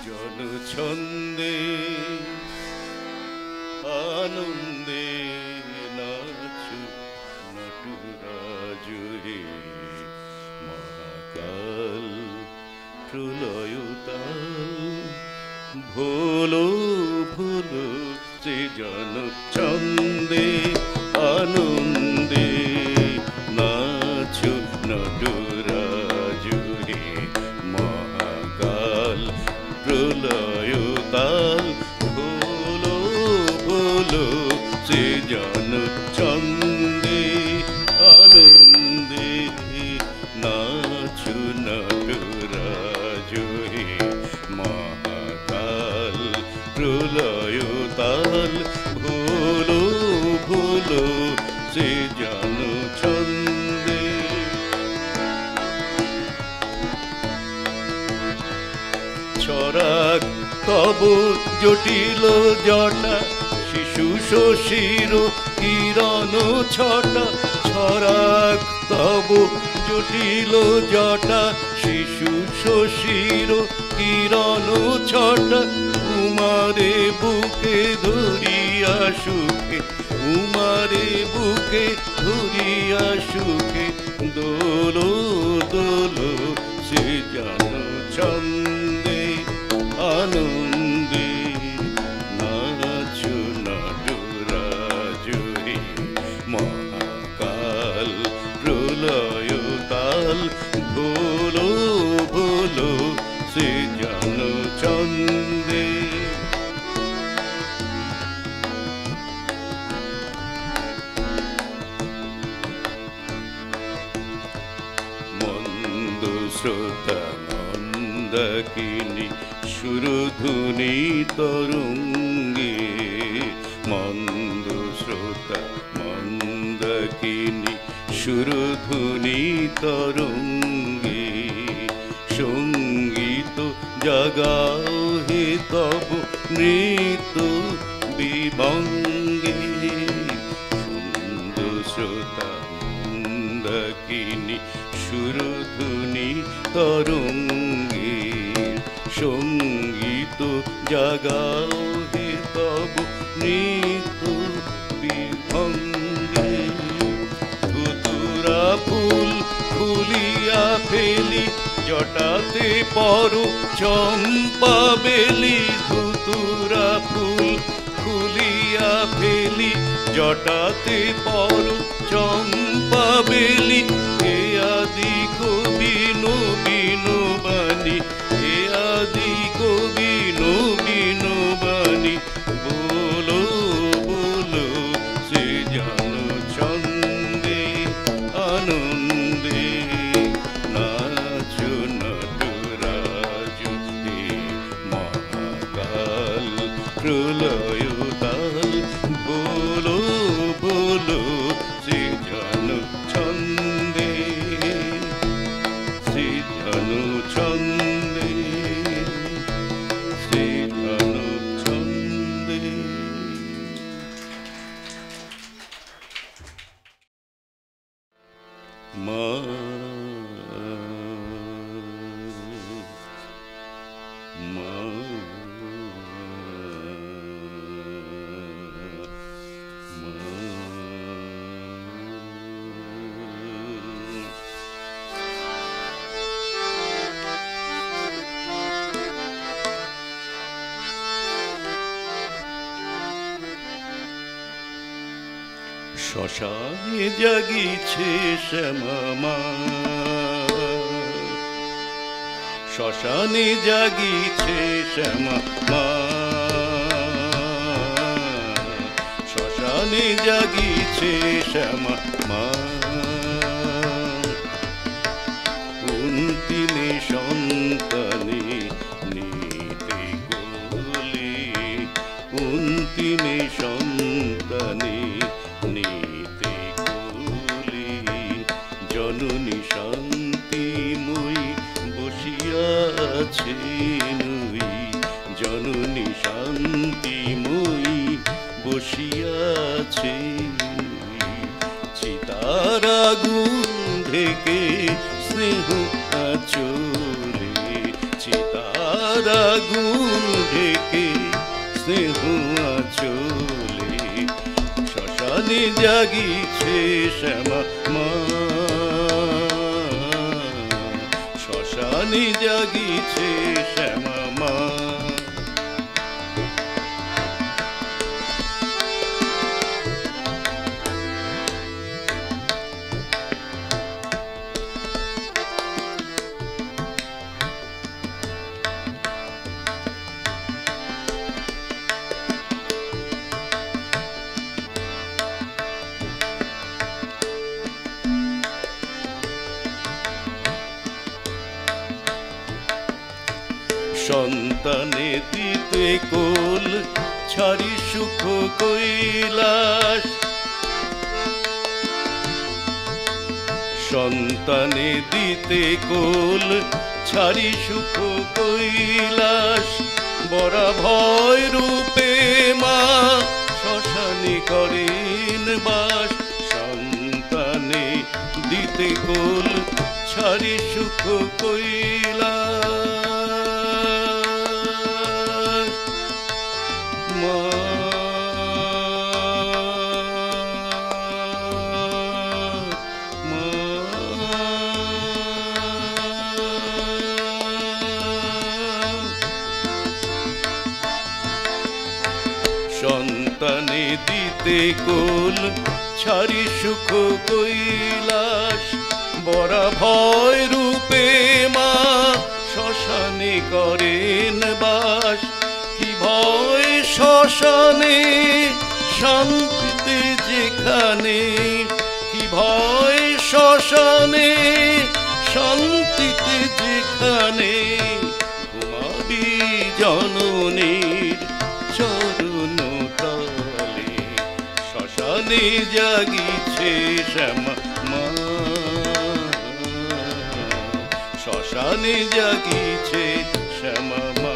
জনছন্দে আনন্দে নাচু নটরাজ হে মহাকাল প্রলয়তাল ভোলো ভোলো সে জনছন্দে আনন্দে নাচু নটরাজ হে মহাকাল প্রলয়তাল ভোলো ভোলো সে জনছন্দে আনন্দে নাচু নটরাজ হে মহাকাল প্রলয়তাল ভোলো ভোলো সে জনছন্দে ছড়াক তব জটিল জটা শিশু শশীর কিরণ ছটা ছড়াক তব জটিল জটা শিশু শশীর কিরণ ছটা উমারে বুকে ধরিয়া সুখে উমারে বুকে ধরিয়া সুখে দোলো দোলো সে জনছন্দে আনন্দে নাচু নটরাজ হে মহাকাল প্রলয়তাল ভোলো ভোলো সে জনছন্দে মন্দ শ্রোতা মন্দাকিনী সুরধুনী তরঙ্গে মন্দ শ্রোতা মন্দাকিনী সুরধুনী তরঙ্গে সঙ্গীত জাগাও হে তব নৃত্য বিভঙ্গে সুন্দর শ্রোতা মন্দাকিনী সুরধুনী তরঙ্গে সঙ্গীত জাগাও হে তব নৃত্য বিভঙ্গে ধুতুরা ফুল খুলিয়া ফেলি জটাতে পর চম্পা বেলি ধুতুরা ফুল খুলিয়া ফেলি জটাতে পর চম্পা বেলি হে আদি কবি নবীন বাণী হে আদি কবি নবীন বাণী বলো বলো সে জনছন্দে আনন্দে নাচু নটরাজ হে মহাকাল প্রলয়তাল বলো বলো সে জনছন্দে সে জনছন্দে সে জনছন্দে মা মা শ্মশানে জাগিছে শ্যামা শ্মশানে জাগিছে শ্যামা শ্মশানে জাগিছে শ্যামা অন্তিমে সন্তানে নিতে কোলে অন্তিমে সন্তানে নিতে কোলে জননী শান্তিময়ী বসিয়াছে নই জননী শান্তিময়ী বসিয়াছে চিতার আগুন থেকে স্নেহ আচরে চিতার চিতার আগুন ঢেকে স্নেহ আঁচলে শ্মশানে জাগিছে শ্যামা মা, শ্মশানে জাগিছে শ্যামা মা। সন্তানে দিতে কোল ছাড়ি সুখ কৈলাস, সন্তানে দিতে কোল ছাড়ি সুখ কৈলাস, বরা ভয় রূপে মা শ্মশানে করেন বাস। সন্তানে দিতে কোল ছাড়ি সুখ কৈলাস, সন্তানে দিতে কোল ছাড়ি সুখ কৈলাস, বরা ভয় রূপে মা শ্মশানে করেন বাস। কি ভয় শ্মশানে শান্তিতে যেখানে, কি ভয় শ্মশানে শান্তিতে যেখানে, ঘুমাবি জননীর চরণ তলে শ্মশানে জাগিছে শ্যামা মা, শ্মশানে জাগিছে শ্যামা মা।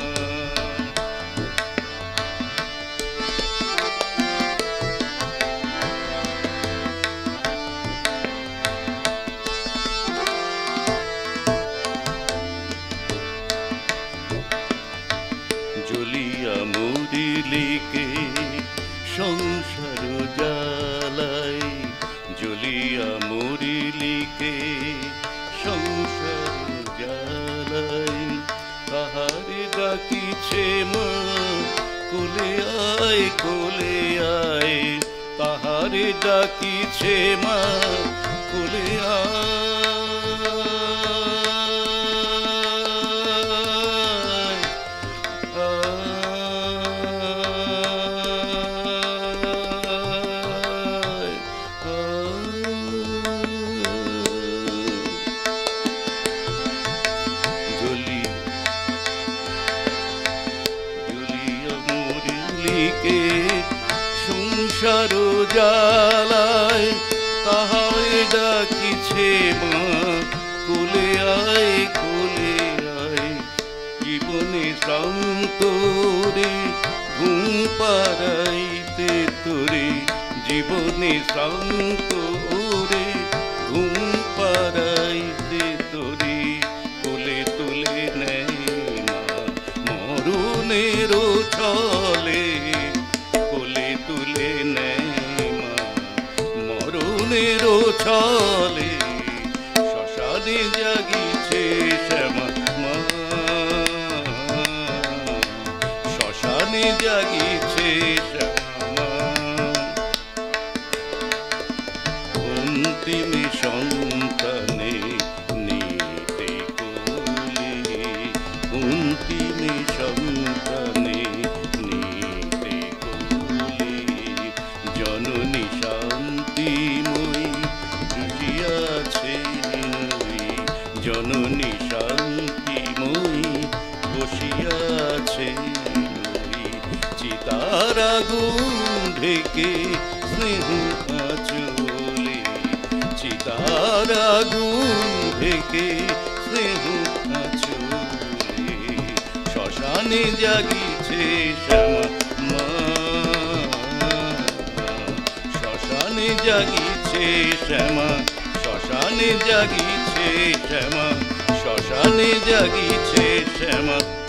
জ্বলিয়া মরিলিকে সংসার জ্বালাই, জ্বলিয়া মরিলিকে সংসার জ্বালাই, তাহারে ডাকিছে মা কোলে আয় কোলে আয়, তাহারে ডাকিছে মা কোলে আয়। সংসার জ্বালায় তাহারে ডাকিছে মা কোলে আয় কোলে আয়, জীবনে শান্ত রে ঘুম পাড়াইতে তোরে, জীবনে শান্ত রে ঘুম পাড়াইতে তোরে, কোলে তুলে নেয় মা মরণের ছলে, কোলে তুলে নেয় মা মরণের ছলে, শ্মশানে জাগিছে শ্যামা মা, শ্মশানে জাগিছে শ্যামা মা। অন্তিম সন্তানে নিতে কোলে, অন্তিম সন্তানে নিতে কোলে, জননী শান্তিময়ী বসিয়াছে নই, জননী শান্তিময়ী বসিয়াছে নই, চিতার আগুন ঢেকে স্নেহ আঁচলে, চিতার আগুন ঢেকে স্নেহ আঁচলে, শ্মশানে জাগিছে শ্যামা মা, শ্মশানে জাগিছে শ্যামা, শ্মশানে জাগিছে শ্যামা, শ্মশানে জাগিছে শ্যামা।